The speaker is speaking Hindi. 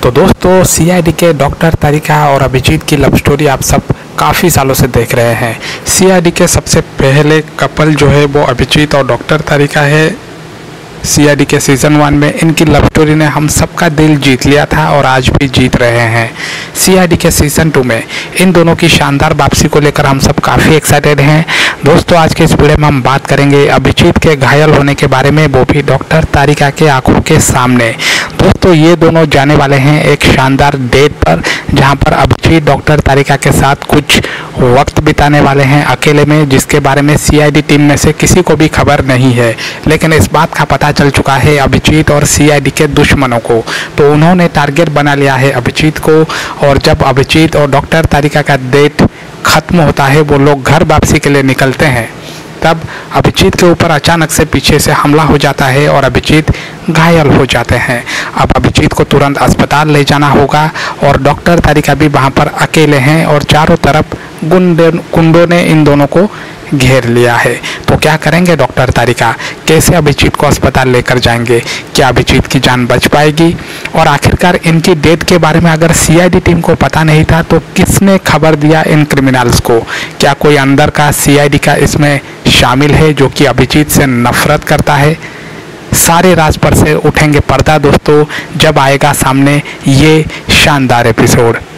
तो दोस्तों सीआईडी के डॉक्टर तारिका और अभिजीत की लव स्टोरी आप सब काफ़ी सालों से देख रहे हैं। सीआईडी के सबसे पहले कपल जो है वो अभिजीत और डॉक्टर तारिका है। सीआईडी के सीज़न 1 में इनकी लव स्टोरी ने हम सबका दिल जीत लिया था और आज भी जीत रहे हैं। सीआईडी के सीज़न 2 में इन दोनों की शानदार वापसी को लेकर हम सब काफ़ी एक्साइटेड हैं। दोस्तों आज के इस वीडियो में हम बात करेंगे अभिजीत के घायल होने के बारे में, वो भी डॉक्टर तारिका के आंखों के सामने। दोस्तों ये दोनों जाने वाले हैं एक शानदार डेट पर, जहां पर अभिजीत डॉक्टर तारिका के साथ कुछ वक्त बिताने वाले हैं अकेले में, जिसके बारे में सीआईडी टीम में से किसी को भी खबर नहीं है। लेकिन इस बात का पता चल चुका है अभिजीत और सीआईडी के दुश्मनों को, तो उन्होंने टारगेट बना लिया है अभिजीत को। और जब अभिजीत और डॉक्टर तारिका का डेट खत्म होता है, वो लोग घर वापसी के लिए निकलते हैं, तब अभिजीत के ऊपर अचानक से पीछे से हमला हो जाता है और अभिजीत घायल हो जाते हैं। अब अभिजीत को तुरंत अस्पताल ले जाना होगा और डॉक्टर तारिका भी वहां पर अकेले हैं और चारों तरफ गुंडों ने इन दोनों को घेर लिया है। तो क्या करेंगे डॉक्टर तारिका, कैसे अभिजीत को अस्पताल लेकर जाएंगे, क्या अभिजीत की जान बच पाएगी? और आखिरकार इनकी डेथ के बारे में अगर सीआईडी टीम को पता नहीं था तो किसने खबर दिया इन क्रिमिनल्स को? क्या कोई अंदर का सीआईडी का इसमें शामिल है जो कि अभिजीत से नफरत करता है? सारे राज पर से उठेंगे पर्दा दोस्तों, जब आएगा सामने ये शानदार एपिसोड।